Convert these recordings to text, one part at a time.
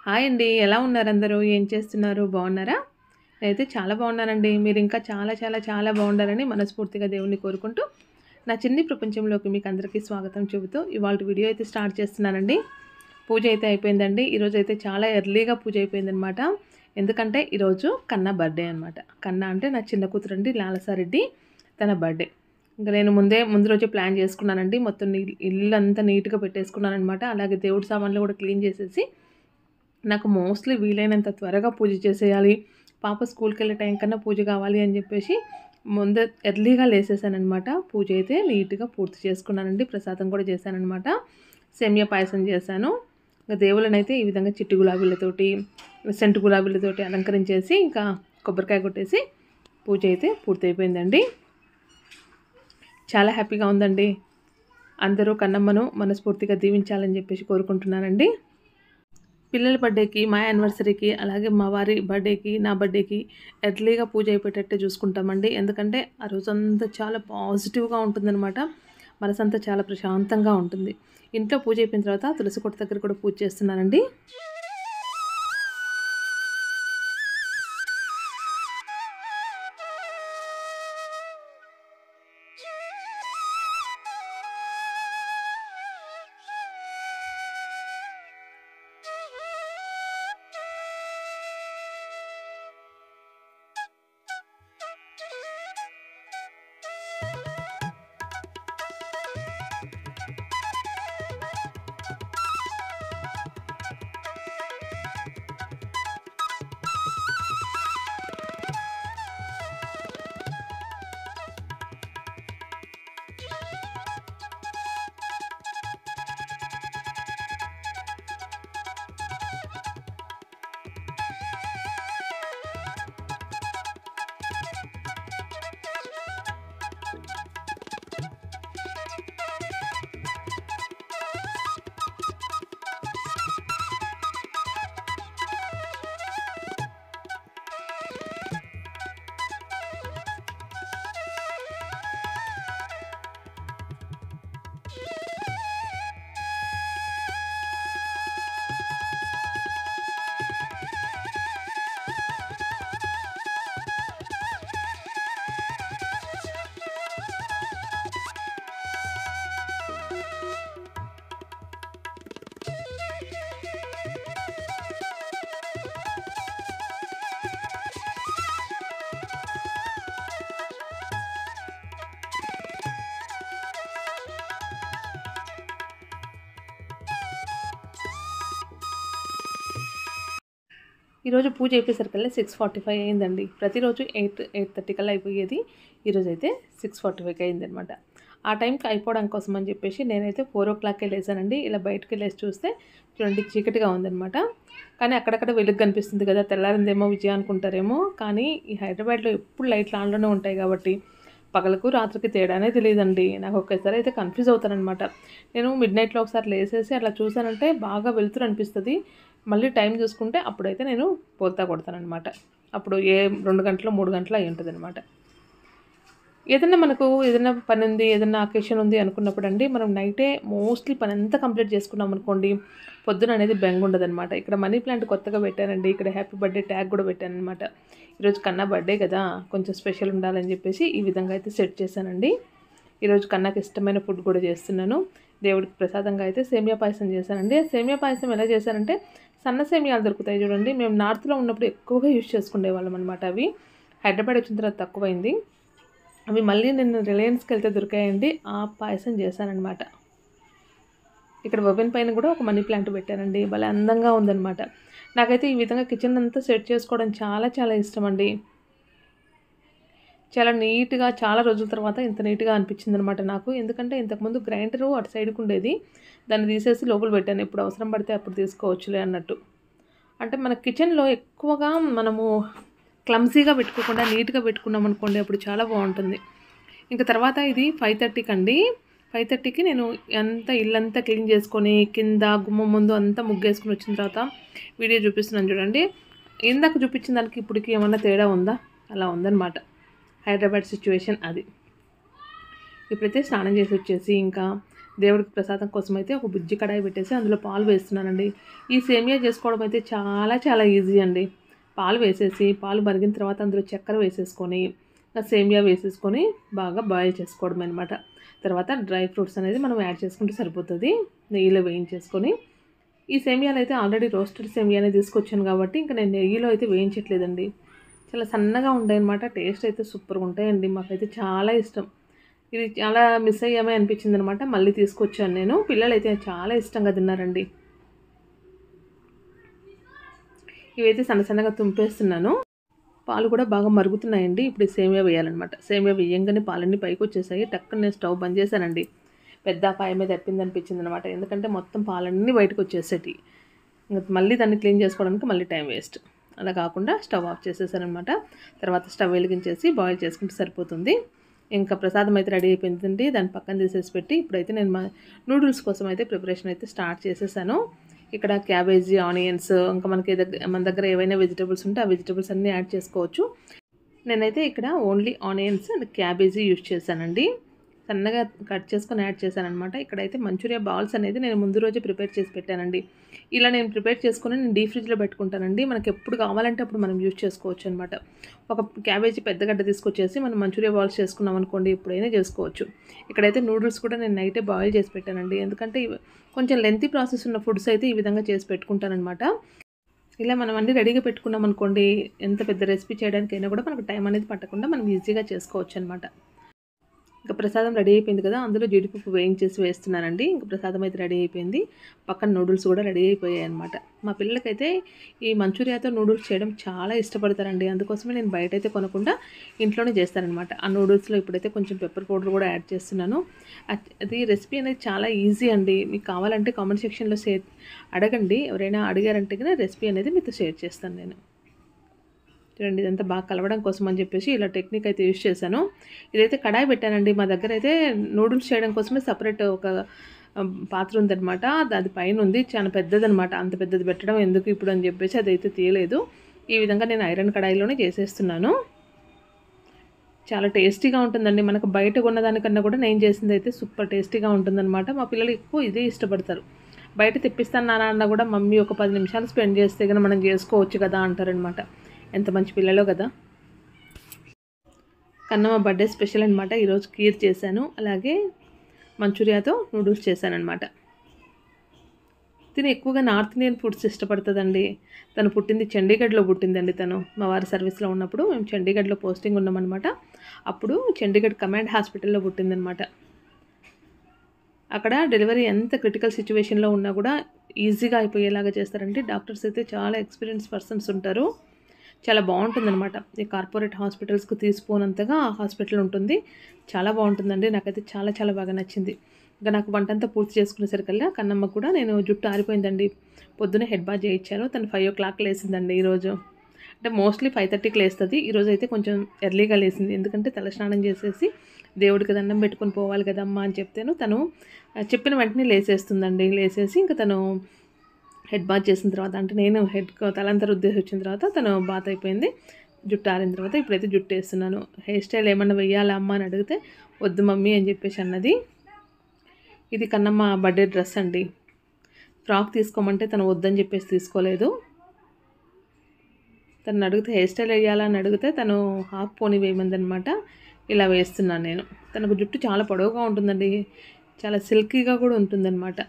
Hi అండి. ఎలా ఉన్నారు అందరూ? ఏం చేస్తున్నారు? బాగున్నారా? నేనైతే చాలా బాగున్నానండి. మీరు ఇంకా చాలా చాలా చాలా బాగుండాలని మనస్ఫూర్తిగా దేవుణ్ణి కోరుకుంటూ నా చిన్ని ప్రపంచంలోకి మీకు అందరికీ స్వాగతం చెబుతూ ఇవాళ వీడియో అయితే స్టార్ట్ చేస్తున్నానండి. పూజ అయితే అయిపోయిందండి. ఈరోజు అయితే చాలా ఎర్లీగా పూజ అయిపోయిందనమాట. ఎందుకంటే ఈరోజు కన్నా బర్త్డే అనమాట. కన్నా అంటే నా చిన్న కూతురండి లాలసారెడ్డి, తన బర్త్డే. ఇంకా నేను ముందు రోజే ప్లాన్ చేసుకున్నానండి. మొత్తం ఇల్లు అంతా నీట్గా పెట్టేసుకున్నానమాట. అలాగే దేవుడి సామాన్లు కూడా క్లీన్ చేసేసి నాకు మోస్ట్లీ వీలైనంత త్వరగా పూజ చేసేయాలి, పాప స్కూల్కి వెళ్ళే టైం కన్నా పూజ కావాలి అని చెప్పేసి ముందే ఎర్లీగా లేసేసానమాట. పూజ అయితే నీట్గా పూర్తి చేసుకున్నానండి. ప్రసాదం కూడా చేశానమాట. సేమియా పాయసం చేశాను. ఇంకా దేవుళ్ళని అయితే ఈ విధంగా చిట్టి గులాబీలతోటి, సెంటు గులాబీలతోటి అలంకరించేసి ఇంకా కొబ్బరికాయ కొట్టేసి పూజ అయితే పూర్తయిపోయిందండి. చాలా హ్యాపీగా ఉందండి. అందరూ కన్నమ్మను మనస్ఫూర్తిగా దీవించాలని చెప్పేసి కోరుకుంటున్నానండి. పిల్లల బర్త్డేకి, మా యానివర్సరీకి, అలాగే మా వారి బర్త్డేకి, నా బర్త్డేకి ఎర్లీగా పూజ అయిపోయేటట్టే చూసుకుంటామండి. ఎందుకంటే ఆ రోజంతా చాలా పాజిటివ్గా ఉంటుందన్నమాట. మనసంతా చాలా ప్రశాంతంగా ఉంటుంది. ఇంట్లో పూజ అయిపోయిన తర్వాత తులసి కోట దగ్గర కూడా పూజ చేస్తున్నానండి. ఈరోజు పూజ అయిపోయేసరికల్లా 6:45 అయిందండి. ప్రతిరోజు 8:30 కల్లా అయిపోయేది. ఈరోజు అయితే 6:45కి అయిందనమాట. ఆ టైంకి అయిపోవడం కోసం అని చెప్పేసి నేనైతే 4:00కే లేసానండి. ఇలా బయటకు వెళ్ళేసి చూస్తే చూడండి చీకటిగా ఉందనమాట. కానీ అక్కడక్కడ వెలుగు కనిపిస్తుంది కదా, తెల్లారిందేమో విజయ అనుకుంటారేమో. కానీ ఈ హైదరాబాద్లో ఎప్పుడు లైట్లు ఆన్లోనే ఉంటాయి కాబట్టి పగలకు రాత్రికి తేడానే తెలియదండి. నాకు ఒకేసారి అయితే కన్ఫ్యూజ్ అవుతానమాట. నేను మిడ్నైట్లో ఒకసారి లేసేసి అట్లా చూసానంటే బాగా వెలుతురు అనిపిస్తుంది. మళ్ళీ టైం చూసుకుంటే అప్పుడైతే నేను పోల్తా కొడతానమాట. అప్పుడు 2 గంటలు 3 గంటలు అయి ఉంటుంది అనమాట. ఏదైనా పని ఉంది, ఏదైనా అకేషన్ ఉంది అనుకున్నప్పుడు అండి మనం నైటే మోస్ట్లీ పని అంతా కంప్లీట్ చేసుకున్నాం అనుకోండి, పొద్దున అనేది బెంగ ఉండదనమాట. ఇక్కడ మనీ ప్లాంట్ కొత్తగా పెట్టానండి. ఇక్కడ హ్యాపీ బర్త్డే ట్యాగ్ కూడా పెట్టానమాట. ఈరోజు కన్నా బర్త్డే కదా, కొంచెం స్పెషల్ ఉండాలని చెప్పేసి ఈ విధంగా అయితే సెట్ చేశానండి. ఈరోజు కన్నాకి ఇష్టమైన ఫుడ్ కూడా చేస్తున్నాను. దేవుడికి ప్రసాదంగా అయితే సేమియా పాయసం చేశానండి. సేమియా పాయసం ఎలా చేశానంటే, సన్న సేమియాలు దొరుకుతాయి చూడండి. మేము నార్త్లో ఉన్నప్పుడు ఎక్కువగా యూజ్ చేసుకునే వాళ్ళం అనమాట. అవి హైదరాబాద్ వచ్చిన తర్వాత తక్కువైంది. అవి మళ్ళీ నేను రిలయన్స్కి వెళ్తే దొరికాయండి. ఆ పాయసం చేశానమాట. ఇక్కడ ఓవెన్ పైన కూడా ఒక మనీ ప్లాంట్ పెట్టానండి. భలే అందంగా ఉందన్నమాట. నాకైతే ఈ విధంగా కిచెన్ అంతా సెట్ చేసుకోవడం చాలా చాలా ఇష్టం అండి. చాలా నీట్గా, చాలా రోజుల తర్వాత ఇంత నీట్గా అనిపించింది అనమాట నాకు. ఎందుకంటే ఇంతకుముందు గ్రైండరు అటు సైడ్కి ఉండేది, దాన్ని తీసేసి లోపల పెట్టాను. ఎప్పుడు అవసరం పడితే అప్పుడు తీసుకోవచ్చులే అన్నట్టు. అంటే మన కిచెన్లో ఎక్కువగా మనము క్లమ్జీగా పెట్టుకోకుండా నీట్గా పెట్టుకున్నాం అనుకోండి, అప్పుడు చాలా బాగుంటుంది. ఇంకా తర్వాత ఇది 5:30కి అండి. 5:30కి నేను ఇల్లంతా క్లీన్ చేసుకొని కింద గుమ్మం ముందు అంతా ముగ్గేసుకుని వచ్చిన తర్వాత వీడియో చూపిస్తున్నాను చూడండి. ఇందాక చూపించిన దానికి ఇప్పటికి ఏమన్నా తేడా ఉందా? అలా ఉందన్నమాట హైదరాబాద్ సిచ్యువేషన్ అది. ఇప్పుడైతే స్నానం చేసి వచ్చేసి ఇంకా దేవుడికి ప్రసాదం కోసం అయితే ఒక బుజ్జి కడాయి పెట్టేసి అందులో పాలు వేస్తున్నానండి. ఈ సేమియా చేసుకోవడం అయితే చాలా చాలా ఈజీ అండి. పాలు వేసేసి పాలు మరిగిన తర్వాత అందులో చక్కెర వేసేసుకొని సేమియా వేసేసుకొని బాగా బాయిల్ చేసుకోవడం అనమాట. తర్వాత డ్రై ఫ్రూట్స్ అనేది మనం యాడ్ చేసుకుంటే సరిపోతుంది. నెయ్యిలో వేయించేసుకొని ఈ సేమియాలు అయితే ఆల్రెడీ రోస్టెడ్ సేమియానే తీసుకొచ్చాను కాబట్టి ఇంకా నేను నెయ్యిలో అయితే వేయించట్లేదండి. చాలా సన్నగా ఉంటాయన్నమాట. టేస్ట్ అయితే సూపర్గా ఉంటాయండి. మాకైతే చాలా ఇష్టం. ఇది చాలా మిస్ అయ్యామే అనిపించింది అనమాట. మళ్ళీ తీసుకొచ్చాను నేను. పిల్లలైతే చాలా ఇష్టంగా తిన్నారండి. ఇవైతే సన్నగా తుంపేస్తున్నాను. పాలు కూడా బాగా మరుగుతున్నాయండి. ఇప్పుడు సేమియా వేయాలన్నమాట. సేమియా వేయంగానే పాలన్నీ పైకి వచ్చేసాయి. టక్కున నేను స్టవ్ బంద్ చేశానండి. పెద్ద పాయ మీద ఎప్పింది అనిపించింది అనమాట. ఎందుకంటే మొత్తం పాలన్నీ బయటకు వచ్చేసేటి. ఇంకా మళ్ళీ దాన్ని క్లీన్ చేసుకోవడానికి మళ్ళీ టైం వేస్ట్. అలా కాకుండా స్టవ్ ఆఫ్ చేసేసానమాట. తర్వాత స్టవ్ వెలిగించేసి బాయిల్ చేసుకుంటే సరిపోతుంది. ఇంకా ప్రసాదం అయితే రెడీ అయిపోయిందండి. దాన్ని పక్కన తీసేసి పెట్టి ఇప్పుడైతే నేను నూడిల్స్ కోసం అయితే ప్రిపరేషన్ అయితే స్టార్ట్ చేసేసాను. ఇక్కడ క్యాబేజీ, ఆనియన్స్, ఇంకా మన దగ్గర ఏవైనా వెజిటబుల్స్ ఉంటే ఆ వెజిటబుల్స్ అన్నీ యాడ్ చేసుకోవచ్చు. నేనైతే ఇక్కడ only onions and cabbage use చేశానండి. సన్నగా కట్ చేసుకొని యాడ్ చేశానమాట. ఇక్కడైతే మంచూరియా బాల్స్ అనేది నేను ముందు రోజే ప్రిపేర్ చేసి పెట్టానండి. ఇలా నేను ప్రిపేర్ చేసుకొని నేను డీప్ ఫ్రిడ్జ్లో పెట్టుకుంటానండి. మనకి ఎప్పుడు కావాలంటే అప్పుడు మనం యూజ్ చేసుకోవచ్చు అనమాట. ఒక క్యాబేజీ పెద్ద గడ్డ తీసుకొచ్చేసి మనం మంచూరియా బాల్స్ చేసుకున్నాం అనుకోండి, ఎప్పుడైనా చేసుకోవచ్చు. ఇక్కడైతే నూడిల్స్ కూడా నేను నైటే బాయిల్ చేసి పెట్టానండి. ఎందుకంటే కొంచెం లెంతీ ప్రాసెస్ ఉన్న ఫుడ్స్ అయితే ఈ విధంగా చేసి పెట్టుకుంటానమాట. ఇలా మనం అన్నీ రెడీగా పెట్టుకున్నాం అనుకోండి, ఎంత పెద్ద రెసిపీ చేయడానికైనా కూడా మనకు టైం అనేది పట్టకుండా మనం ఈజీగా చేసుకోవచ్చు అనమాట. ఇంకా ప్రసాదం రెడీ అయిపోయింది కదా, అందులో జీడిపప్పు వేయించేసి వేస్తున్నానండి. ఇంకా ప్రసాదం అయితే రెడీ అయిపోయింది. పక్కన నూడిల్స్ కూడా రెడీ అయిపోయాయి అనమాట. మా పిల్లలకైతే ఈ మంచూరియాతో నూడిల్స్ చేయడం చాలా ఇష్టపడతారండి. అందుకోసమే నేను బయట అయితే కొనకుండా ఇంట్లోనే చేస్తానమాట. ఆ నూడిల్స్లో ఇప్పుడైతే కొంచెం పెప్పర్ పౌడర్ కూడా యాడ్ చేస్తున్నాను. అది రెసిపీ అనేది చాలా ఈజీ అండి. మీకు కావాలంటే కామెంట్ సెక్షన్లో అడగండి. ఎవరైనా అడిగారంటే కానీ రెసిపీ అనేది మీతో షేర్ చేస్తాను నేను. చూడండి, ఇదంతా బాగా కలవడం కోసం అని చెప్పేసి ఇలా టెక్నిక్ అయితే యూజ్ చేశాను. ఇదైతే కడాయి పెట్టానండి. మా దగ్గర అయితే నూడిల్స్ చేయడం కోసమే సపరేట్ ఒక పాత్ర ఉందన్నమాట. అది పైన ఉంది, చాలా పెద్దదనమాట. అంత పెద్దది పెట్టడం ఎందుకు ఇప్పుడు అని చెప్పేసి అదైతే తీయలేదు. ఈ విధంగా నేను ఐరన్ కడాయిలోనే చేసేస్తున్నాను. చాలా టేస్టీగా ఉంటుందండి. మనకు బయట కొన్నదానికన్నా కూడా నేను చేసింది అయితే సూపర్ టేస్టీగా ఉంటుందన్నమాట. మా పిల్లలు ఎక్కువ ఇదే ఇష్టపడతారు. బయట తెప్పిస్తాను అన్న కూడా మమ్మీ ఒక 10 నిమిషాలు స్పెండ్ చేస్తే కానీ మనం చేసుకోవచ్చు కదా అంటారనమాట. ఎంత మంచి పిల్లలో కదా. కన్నమ్మ బర్త్డే స్పెషల్ అనమాట. ఈరోజు కీర్ చేశాను, అలాగే మంచూరియాతో నూడిల్స్ చేశానమాట. తిని ఎక్కువగా నార్త్ ఇండియన్ ఫుడ్స్ ఇష్టపడుతుందండి. తను పుట్టింది చండీగఢ్లో పుట్టిందండి. తను మా వారి సర్వీస్లో ఉన్నప్పుడు మేము చండీగఢ్లో పోస్టింగ్ ఉన్నామన్నమాట. అప్పుడు చండీగఢ్ కమాండ్ హాస్పిటల్లో పుట్టిందనమాట. అక్కడ డెలివరీ ఎంత క్రిటికల్ సిచ్యువేషన్లో ఉన్నా కూడా ఈజీగా అయిపోయేలాగా చేస్తారండి. డాక్టర్స్ అయితే చాలా ఎక్స్పీరియన్స్ పర్సన్స్ ఉంటారు. చాలా బాగుంటుందన్నమాట. ఈ కార్పొరేట్ హాస్పిటల్స్కి తీసిపోనంతగా ఆ హాస్పిటల్ ఉంటుంది. చాలా బాగుంటుందండి. నాకైతే చాలా చాలా బాగా నచ్చింది. ఇంకా నాకు వంటంతా పూర్తి చేసుకునేసరికల్లా కన్నమ్మకు కూడా నేను జుట్టు ఆరిపోయిందండి. పొద్దున్నే హెడ్ బాత్ చేయించాను. తను 5 o'clock లేసిందండి ఈరోజు. అంటే మోస్ట్లీ 5:30కి లేస్తుంది. ఈరోజు అయితే కొంచెం ఎర్లీగా లేసింది. ఎందుకంటే తలస్నానం చేసేసి దేవుడికి దండం పెట్టుకొని పోవాలి కదమ్మా అని చెప్తేను తను చెప్పిన వెంటనే లేసేస్తుందండి. లేసేసి ఇంకా తను హెడ్ బాత్ చేసిన తర్వాత, అంటే నేను తలంతా రుద్దేసి వచ్చిన తర్వాత తను బాత్ అయిపోయింది. జుట్టు ఆరిన తర్వాత ఇప్పుడైతే జుట్టు వేస్తున్నాను. హెయిర్ స్టైల్ ఏమన్నా వెయ్యాలా అమ్మ అని అడిగితే వద్దు మమ్మీ అని చెప్పేసి అన్నది. ఇది కన్నమ్మ బర్త్డే డ్రెస్ అండి. ఫ్రాక్ తీసుకోమంటే తను వద్దని చెప్పేసి తీసుకోలేదు. తను అడిగితే హెయిర్ స్టైల్ వేయాలని అడిగితే తను హాఫ్ పోనీ వేయమందనమాట. ఇలా వేస్తున్నాను నేను. తనకు జుట్టు చాలా పొడవుగా ఉంటుందండి. చాలా సిల్కీగా కూడా ఉంటుందన్నమాట.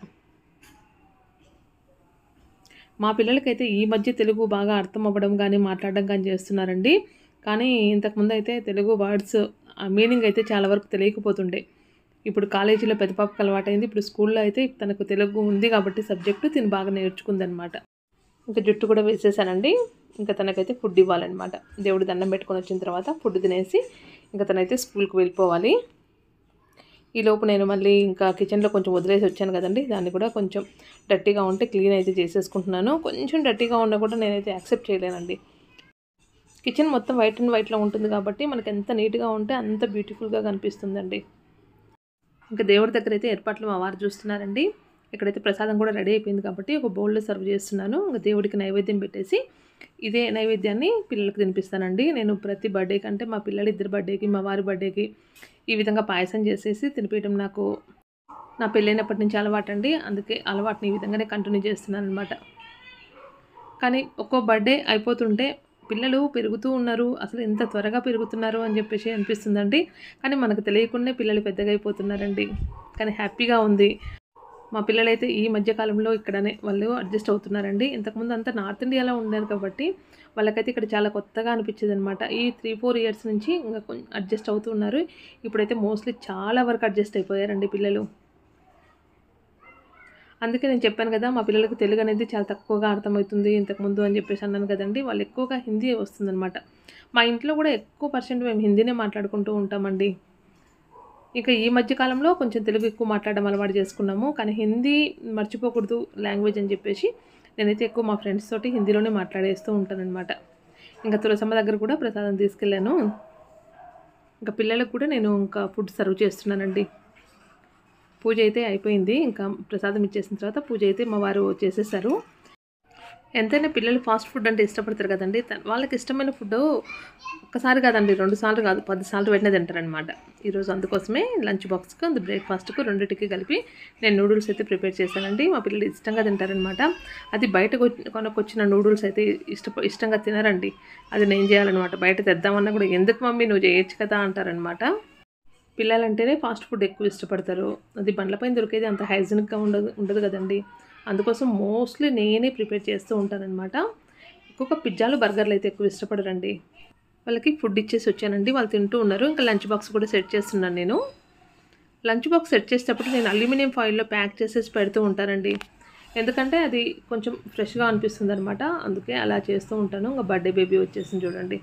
మా పిల్లలకైతే ఈ మధ్య తెలుగు బాగా అర్థం అవ్వడం కానీ మాట్లాడడం కానీ చేస్తున్నారండి. కానీ ఇంతకుముందు అయితే తెలుగు వర్డ్స్ మీనింగ్ అయితే చాలా వరకు తెలియకపోతుండే. ఇప్పుడు కాలేజీలో పెద్ద పాపకు అలవాటైంది. ఇప్పుడు స్కూల్లో అయితే తనకు తెలుగు ఉంది కాబట్టి సబ్జెక్టు తిని బాగా నేర్చుకుందనమాట. ఇంకా జుట్టు కూడా వేసేసానండి. ఇంకా తనకైతే ఫుడ్ ఇవ్వాలన్నమాట. దేవుడి దండం పెట్టుకొని వచ్చిన తర్వాత ఫుడ్ తినేసి ఇంకా తనైతే స్కూల్కి వెళ్ళిపోవాలి. ఈలోపు నేను మళ్ళీ ఇంకా కిచెన్లో కొంచెం వదిలేసి వచ్చాను కదండి, దాన్ని కూడా కొంచెం డర్టీగా ఉంటే క్లీన్ అయితే చేసేసుకుంటున్నాను. కొంచెం డర్టీగా ఉన్నా కూడా నేనైతే యాక్సెప్ట్ చేయలేనండి. కిచెన్ మొత్తం వైట్ అండ్ వైట్లో ఉంటుంది కాబట్టి మనకి ఎంత నీట్గా ఉంటే అంత బ్యూటిఫుల్గా కనిపిస్తుందండి. ఇంకా దేవుడి దగ్గర అయితే ఏర్పాట్లు మా వారు చూస్తున్నారండి. ఇక్కడైతే ప్రసాదం కూడా రెడీ అయిపోయింది కాబట్టి ఒక బౌల్లో సర్వ్ చేస్తున్నాను. ఇంకా దేవుడికి నైవేద్యం పెట్టేసి ఇదే నైవేద్యాన్ని పిల్లలకు తినిపిస్తానండి. నేను ప్రతి బర్త్డేకి, అంటే మా పిల్లలు 2 బర్త్డేకి, మా వారి బర్త్డేకి ఈ విధంగా పాయసం చేసేసి తినిపించడం నాకు నా పెళ్ళైనప్పటి నుంచి అలవాటండి. అందుకే అలవాటుని ఈ విధంగానే కంటిన్యూ చేస్తున్నానన్నమాట. కానీ ఒక్కో బర్త్డే అయిపోతుంటే పిల్లలు పెరుగుతూ ఉన్నారు, అసలు ఎంత త్వరగా పెరుగుతున్నారు అని చెప్పేసి అనిపిస్తుందండి. కానీ మనకు తెలియకుండానే పిల్లలు పెద్దగా అయిపోతున్నారండి. కానీ హ్యాపీగా ఉంది. మా పిల్లలైతే ఈ మధ్య కాలంలో ఇక్కడనే వాళ్ళు అడ్జస్ట్ అవుతున్నారండి. ఇంతకుముందు అంతా నార్త్ ఇండియాలో ఉన్నారు కాబట్టి వాళ్ళకైతే ఇక్కడ చాలా కొత్తగా అనిపించేదనమాట. ఈ 3-4 ఇయర్స్ నుంచి ఇంకా అడ్జస్ట్ అవుతూ ఉన్నారు. ఇప్పుడైతే మోస్ట్లీ చాలా వరకు అడ్జస్ట్ అయిపోయారండి పిల్లలు. అందుకే నేను చెప్పాను కదా, మా పిల్లలకి తెలుగు అనేది చాలా తక్కువగా అర్థమవుతుంది ఇంతకుముందు అని చెప్పేసి అన్నాను కదండి. వాళ్ళు ఎక్కువగా హిందీ వస్తుందన్నమాట. మా ఇంట్లో కూడా ఎక్కువ పర్సెంట్ మేము హిందీనే మాట్లాడుకుంటూ ఉంటామండి. ఇక ఈ మధ్య కాలంలో కొంచెం తెలుగు ఎక్కువ మాట్లాడడం అలవాటు చేసుకున్నాము. కానీ హిందీ మర్చిపోకూడదు లాంగ్వేజ్ అని చెప్పేసి నేనైతే ఎక్కువ మా ఫ్రెండ్స్ తోటి హిందీలోనే మాట్లాడేస్తూ ఉంటానన్నమాట. ఇంకా తులసమ్మ దగ్గర కూడా ప్రసాదం తీసుకెళ్ళాను. ఇంకా పిల్లలకు కూడా నేను ఇంకా ఫుడ్ సర్వ్ చేస్తున్నానండి. పూజ అయితే అయిపోయింది. ఇంకా ప్రసాదం ఇచ్చేసిన తర్వాత పూజ అయితే మా వారు చేసేసారు. ఎంతైనా పిల్లలు ఫాస్ట్ ఫుడ్ అంటే ఇష్టపడతారు కదండి. వాళ్ళకి ఇష్టమైన ఫుడ్ ఒక్కసారి కాదండి, 2 సార్లు కాదు, 10 సార్లు పెట్టినా తింటారనమాట. ఈరోజు అందుకోసమే లంచ్ బాక్స్కి బ్రేక్ఫాస్ట్కు రెండింటికి కలిపి నేను నూడిల్స్ అయితే ప్రిపేర్ చేశానండి. మా పిల్లలు ఇష్టంగా తింటారనమాట. అది బయట కొనుక్కొచ్చిన నూడిల్స్ అయితే ఇష్టంగా తినరండి. అది నేను చేయాలన్నమాట. బయట తెద్దామన్నా కూడా ఎందుకు మమ్మీ నువ్వు చేయొచ్చు కదా అంటారనమాట. పిల్లలంటేనే ఫాస్ట్ ఫుడ్ ఎక్కువ ఇష్టపడతారు. అది బండ్లపైన దొరికేది అంత హైజీనిక్గా ఉండదు కదండి. అందుకోసం మోస్ట్లీ నేనే ప్రిపేర్ చేస్తూ ఉంటానన్నమాట. ఎక్కువగా పిజ్జాలు బర్గర్లు అయితే ఎక్కువ ఇష్టపడరండి. వాళ్ళకి ఫుడ్ ఇచ్చేసి వచ్చానండి. వాళ్ళు తింటూ ఉన్నారు. ఇంకా లంచ్ బాక్స్ కూడా సెట్ చేస్తున్నాను నేను. లంచ్ బాక్స్ సెట్ చేసేటప్పుడు నేను అల్యూమినియం ఫాయిల్లో ప్యాక్ చేసేసి పెడుతూ ఉంటానండి. ఎందుకంటే అది కొంచెం ఫ్రెష్గా అనిపిస్తుంది అనమాట. అందుకే అలా చేస్తూ ఉంటాను. ఇంకా బర్త్డే బేబీ వచ్చేసింది చూడండి.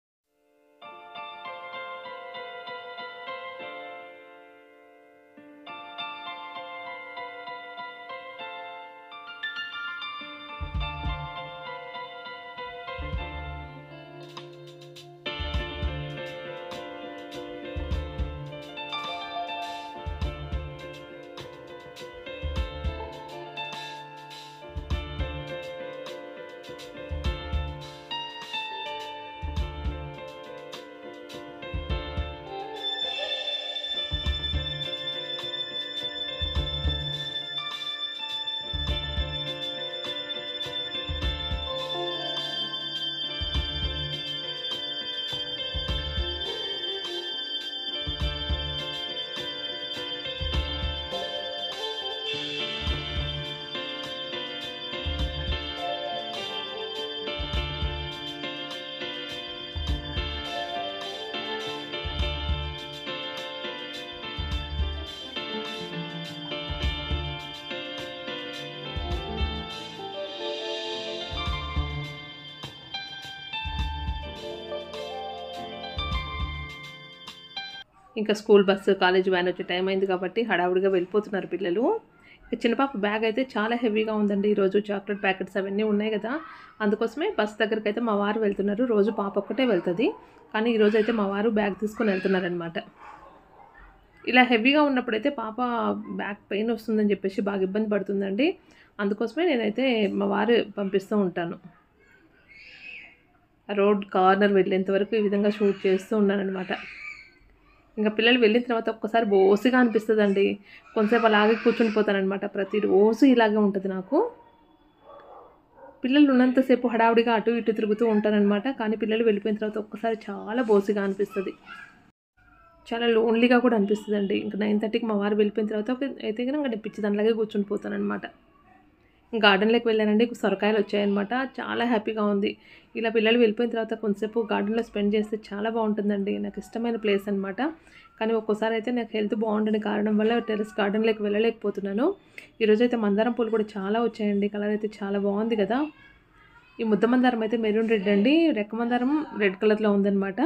ఇంకా స్కూల్ బస్సు, కాలేజ్ వ్యాన్ వచ్చే టైం అయింది కాబట్టి హడావుడిగా వెళ్ళిపోతున్నారు పిల్లలు. చిన్న పాప బ్యాగ్ అయితే చాలా హెవీగా ఉందండి. ఈరోజు చాక్లెట్ ప్యాకెట్స్ అవన్నీ ఉన్నాయి కదా, అందుకోసమే బస్ దగ్గరికి అయితే మా వారు వెళ్తున్నారు. రోజు పాప ఒక్కటే వెళ్తుంది, కానీ ఈరోజు అయితే మా వారు బ్యాగ్ తీసుకొని వెళ్తున్నారనమాట. ఇలా హెవీగా ఉన్నప్పుడైతే పాప బ్యాక్ పెయిన్ వస్తుందని చెప్పేసి బాగా ఇబ్బంది పడుతుందండి. అందుకోసమే నేనైతే మా వారు పంపిస్తూ ఉంటాను. రోడ్ కార్నర్ వెళ్ళేంత వరకు ఈ విధంగా షూట్ చేస్తూ ఉన్నానన్నమాట. ఇంకా పిల్లలు వెళ్ళిన తర్వాత ఒక్కసారి బోసిగా అనిపిస్తుందండి. కొంతసేపు అలాగే కూర్చుని పోతానన్నమాట. ప్రతిరోజు ఇలాగే ఉంటుంది నాకు. పిల్లలు ఉన్నంతసేపు హడావుడిగా అటు ఇటు తిరుగుతూ ఉంటానన్నమాట. కానీ పిల్లలు వెళ్ళిపోయిన తర్వాత ఒక్కసారి చాలా బోసిగా అనిపిస్తుంది. చాలా లోన్లీగా కూడా అనిపిస్తుందండి. ఇంకా 9:30కి మా వారు వెళ్ళిపోయిన తర్వాత అయితే కనుక నేను పిచ్చి దానిలాగే కూర్చుని పోతానన్నమాట. గార్డెన్లోకి వెళ్ళానండి. సొరకాయలు వచ్చాయన్నమాట. చాలా హ్యాపీగా ఉంది. ఇలా పిల్లలు వెళ్ళిపోయిన తర్వాత కొంతసేపు గార్డెన్లో స్పెండ్ చేస్తే చాలా బాగుంటుందండి. నాకు ఇష్టమైన ప్లేస్ అనమాట. కానీ ఒక్కోసారి అయితే నాకు హెల్త్ బాగుండని కారణం వల్ల టెర్రస్ గార్డెన్లోకి వెళ్ళలేకపోతున్నాను. ఈరోజైతే మందారం పూలు కూడా చాలా వచ్చాయండి. కలర్ అయితే చాలా బాగుంది కదా. ఈ ముద్ద మందారం అయితే మెరూన్ రెడ్ అండి. రెక్క మందారం రెడ్ కలర్లో ఉందన్నమాట.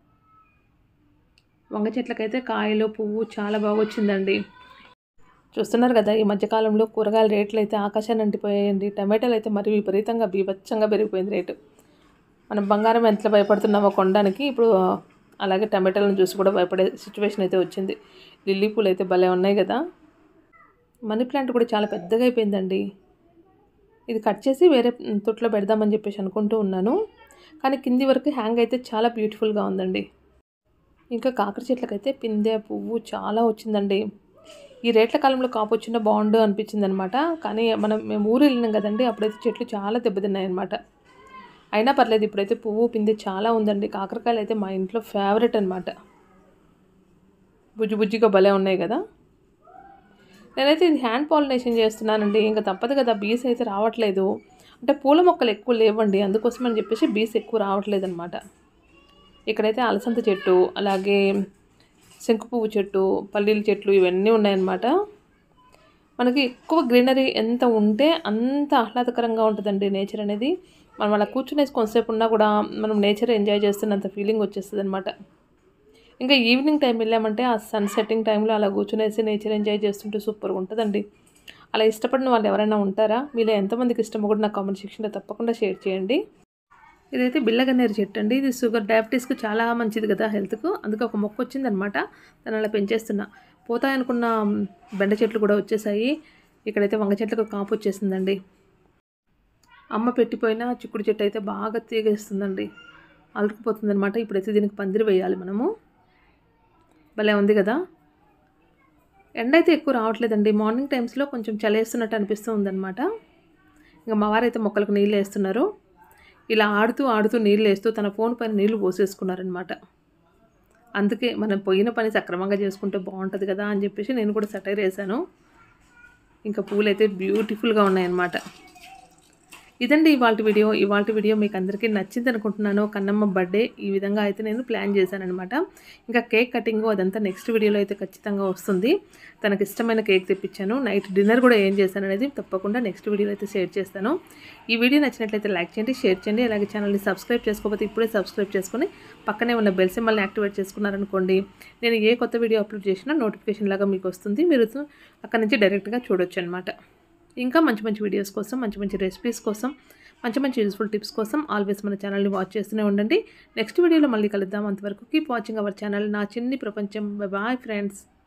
వంగ చెట్లకైతే కాయలు, పువ్వు చాలా బాగా వచ్చిందండి. చూస్తున్నారు కదా, ఈ మధ్యకాలంలో కూరగాయల రేట్లు అయితే ఆకాశాన్ని అంటిపోయాయండి. టమాటాలు అయితే మరి విపరీతంగా బీభత్సంగా పెరిగిపోయింది రేటు. మనం బంగారం ఎంత భయపడుతున్నామో కొనడానికి, ఇప్పుడు అలాగే టమాటాలను చూసి కూడా భయపడే సిచ్యువేషన్ అయితే వచ్చింది. లిల్లీ పూలు అయితే భలే ఉన్నాయి కదా. మనీ ప్లాంట్ కూడా చాలా పెద్దగా అయిపోయిందండి. ఇది కట్ చేసి వేరే తొట్లో పెడదామని చెప్పేసి అనుకుంటూ ఉన్నాను. కానీ కింది వరకు హ్యాంగ్ అయితే చాలా బ్యూటిఫుల్గా ఉందండి. ఇంకా కాకర చెట్లకైతే పిందె పువ్వు చాలా వచ్చిందండి. ఈ రేట్ల కాలంలో కాపు వచ్చినా బాగుండు అనిపించింది అనమాట. కానీ మేము ఊరు వెళ్ళినాం కదండి, అప్పుడైతే చెట్లు చాలా దెబ్బతిన్నాయి అనమాట. అయినా పర్లేదు, ఇప్పుడైతే పువ్వు పిండి చాలా ఉందండి. కాకరకాయలు అయితే మా ఇంట్లో ఫేవరెట్ అనమాట. బుజ్జి బుజ్జిగా భలే ఉన్నాయి కదా. నేనైతే ఇది హ్యాండ్ పాలినేషన్ చేస్తున్నానండి. ఇంకా తప్పదు కదా, బీస్ అయితే రావట్లేదు. అంటే పూల మొక్కలు ఎక్కువ లేవండి, అందుకోసం అని చెప్పేసి బీస్ ఎక్కువ రావట్లేదు అనమాట. ఇక్కడైతే అలసంద చెట్టు, అలాగే శంకు పువ్వు చెట్టు, పల్లీల చెట్లు ఇవన్నీ ఉన్నాయన్నమాట. మనకి ఎక్కువ గ్రీనరీ ఎంత ఉంటే అంత ఆహ్లాదకరంగా ఉంటుందండి నేచర్ అనేది. మనం అలా కూర్చునేసి కొంతసేపు ఉన్నా కూడా మనం నేచర్ ఎంజాయ్ చేస్తున్నంత ఫీలింగ్ వచ్చేస్తుంది అనమాట. ఇంకా ఈవినింగ్ టైం వెళ్ళామంటే ఆ సన్ సెట్టింగ్ టైంలో అలా కూర్చునేసి నేచర్ ఎంజాయ్ చేస్తుంటే సూపర్గా ఉంటుందండి. అలా ఇష్టపడిన వాళ్ళు ఎవరైనా ఉంటారా? మీలో ఎంతమందికి ఇష్టమో కూడా నా కామెంట్ సెక్షన్లో తప్పకుండా షేర్ చేయండి. ఇదైతే బిల్లగన్నేరు చెట్టు అండి. ఇది షుగర్ డయాబెటీస్కి చాలా మంచిది కదా, హెల్త్కు. అందుకే ఒక మొక్క వచ్చిందనమాట, దాన్ని అలా పెంచేస్తున్నా. పోతాయనుకున్న బెండ చెట్లు కూడా వచ్చేసాయి. ఇక్కడైతే వంగ చెట్లకు కాపు వచ్చేసిందండి. అమ్మ పెట్టిపోయిన చిక్కుడు చెట్టు అయితే బాగా తీగేస్తుందండి, అలుకుపోతుంది అనమాట. ఇప్పుడైతే దీనికి పందిరి వేయాలి మనము. భలే ఉంది కదా. ఎండ అయితే ఎక్కువ రావట్లేదండి. మార్నింగ్ టైమ్స్లో కొంచెం చలేస్తున్నట్టు అనిపిస్తూ ఉందన్నమాట. ఇంకా మా వారైతే మొక్కలకు నీళ్ళు వేస్తున్నారు. ఇలా ఆడుతూ ఆడుతూ నీళ్ళు వేస్తూ తన ఫోన్ పైన నీళ్లు పోసేసుకున్నారనమాట. అందుకే మనం పోయిన పని సక్రమంగా చేసుకుంటే బాగుంటుంది కదా అని చెప్పేసి నేను కూడా సటైర్ వేసాను. ఇంకా పూలు అయితే బ్యూటిఫుల్గా ఉన్నాయన్నమాట. ఇదండి ఇవాళ వీడియో మీకు అందరికీ నచ్చింది అనుకుంటున్నాను. కన్నమ్మ బర్త్డే ఈ విధంగా అయితే నేను ప్లాన్ చేశానఅనమాట. ఇంకా కేక్ కటింగ్ అదంతా నెక్స్ట్ వీడియోలో అయితే ఖచ్చితంగా వస్తుంది. తనకి ఇష్టమైన కేక్ తెప్పించాను. నైట్ డిన్నర్ కూడా ఏం చేశాను అనేది తప్పకుండా నెక్స్ట్ వీడియోలో అయితే షేర్ చేస్తాను. ఈ వీడియో నచ్చినట్లయితే లైక్ చేయండి, షేర్ చేయండి. అలాగే ఛానల్ని సబ్స్క్రైబ్ చేసుకోకపోతే ఇప్పుడే సబ్స్క్రైబ్ చేసుకొని పక్కనే ఉన్న బెల్ సింబల్ని యాక్టివేట్ చేసుకున్నారనుకోండి, నేను ఏ కొత్త వీడియో అప్లోడ్ చేసినా నోటిఫికేషన్ లాగా మీకు వస్తుంది. మీరు అక్కడి నుంచి డైరెక్ట్గా చూడొచ్చు అనమాట. ఇంకా మంచి మంచి వీడియోస్ కోసం, మంచి మంచి రెసిపీస్ కోసం, మంచి మంచి యూస్ఫుల్ టిప్స్ కోసం ఆల్వేస్ మన ఛానల్ని వాచ్ చేస్తూనే ఉండండి. నెక్స్ట్ వీడియోలో మళ్ళీ కలుద్దాం. అంతవరకు కీప్ వాచింగ్ అవర్ ఛానల్ నా చిన్ని ప్రపంచం. Bye bye friends.